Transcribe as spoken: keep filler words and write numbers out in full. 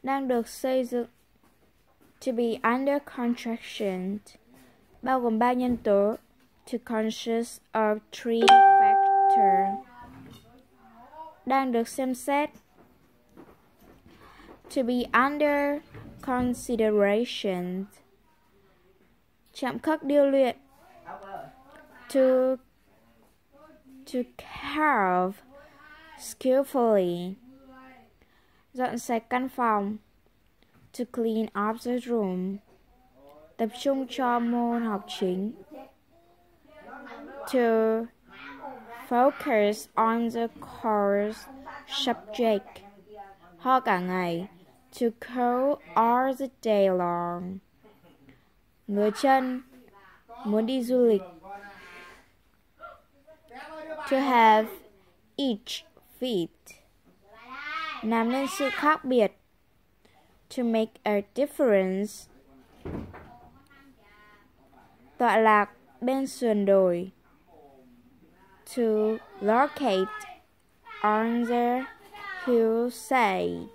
đang được xây dựng. To be under construction, bao gồm ba nhân tố. To consist of three factors, đang được xem xét. To be under consideration, chạm khắc điêu luyện. To to carve skillfully, dọn sạch căn phòng. To clean up the room, tập trung cho môn học chính. To focus on the course subject, ho cả ngày. To go all the day long, ngứa chân, muốn đi du lịch. To have each fit, làm nên sự khác biệt. To make a difference, tọa lạc bên sườn đồi. To locate on the hillside,